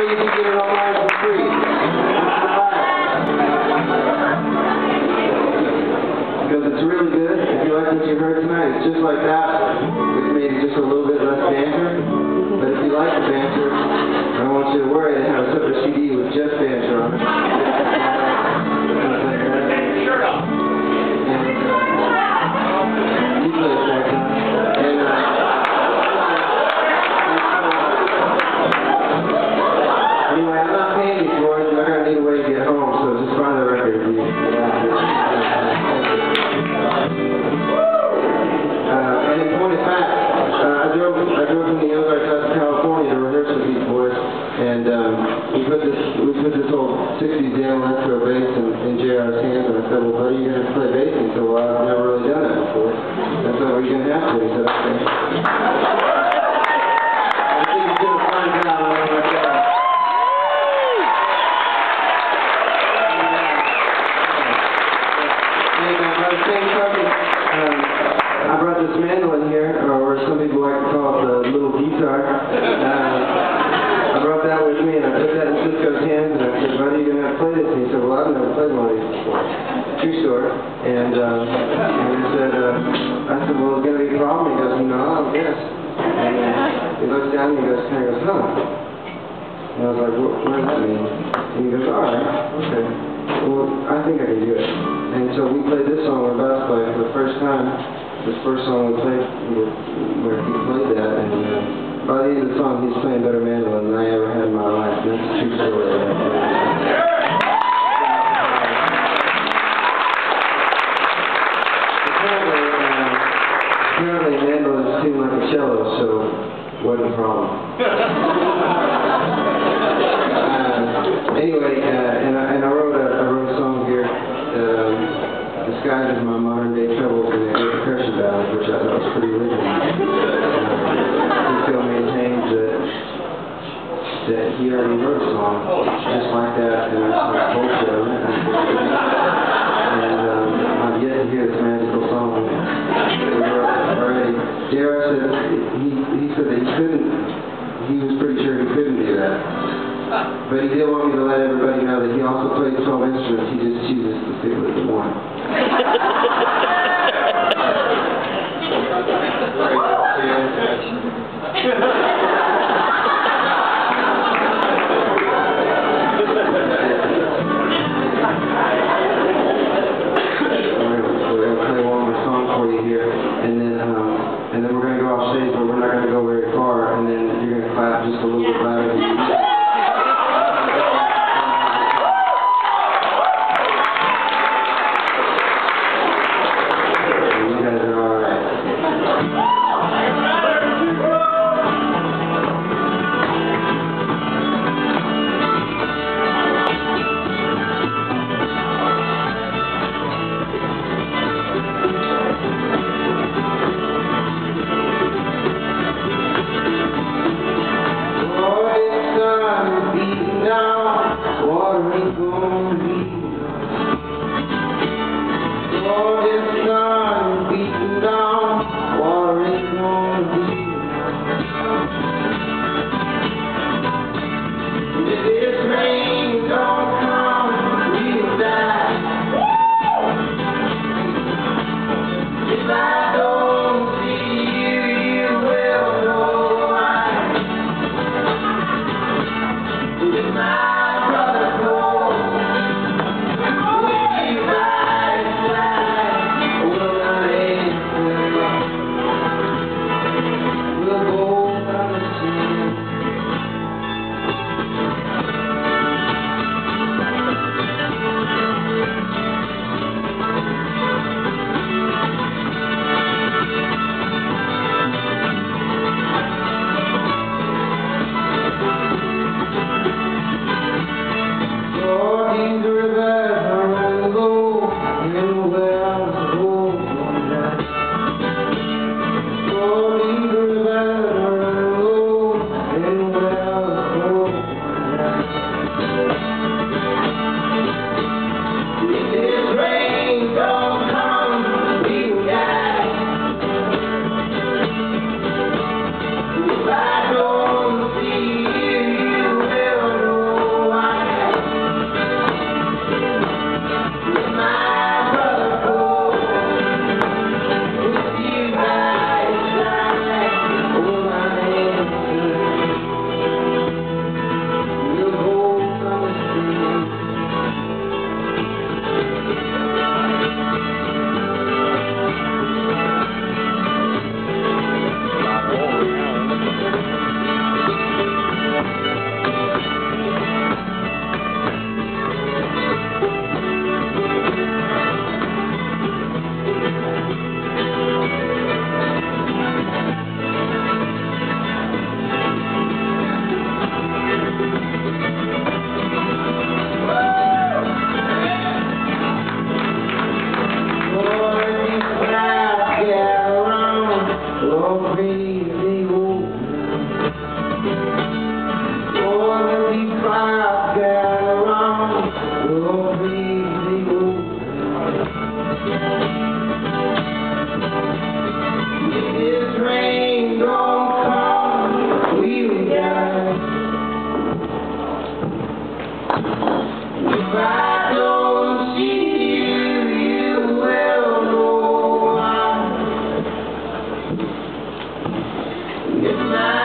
you can get it online for free. Because it's really good. If you like what you heard tonight, it's just like that, with maybe just a little bit less banter. But if you like the banter, I don't want you to worry. They have a separate CD with just banter on it. Anyway, I'm not paying you for it. You're going to need a way to get home, so just buy the record if you. And in point of fact, I drove from the Ozarks out to California to rehearse with these boys, and we put this old 60s jam electro bass in JR's hands, and I said, well, buddy, you're going to play bass? And he said, well, I've never really done that before. And so we're going to have to. He said, okay. I think he's going to find out. By the same token, I brought this mandolin here, or some people like to call it the little guitar. I brought that with me, and I put that in Cisco's hands, and I said, buddy, you're going to have to play this. And he said, well, I've never played one of these before. True story. And he said, I said, well, is there going to be a problem? He goes, no, I don't guess. And he looks down and he goes, huh. And I was like, what does that mean? And he goes, all right, okay. Well, I think I can do it. And so we played this song with bass player for the first time. This first song we played where he played that, and by the end of the song he's playing better mandolin than I ever had in my life. And that's a true story. Apparently mandolins seem like a cello, so wasn't a problem. Anyway, and I wrote a song here disguised as my modern day troubles in the percussion ballad, which I thought was pretty original. He still maintains that he already wrote a song just like that, and that's like bullshit of it. And I've yet to hear this magical song already. JR said he said that he was pretty sure he couldn't do that. But he did want me to let everybody know that he also plays 12 instruments. He just chooses to stick with the one. We're going to play one more song for you here, and then we're going to go off stage, but we're not going to go very far, and then you're going to clap just a little bit louder than you do. Oh, It's my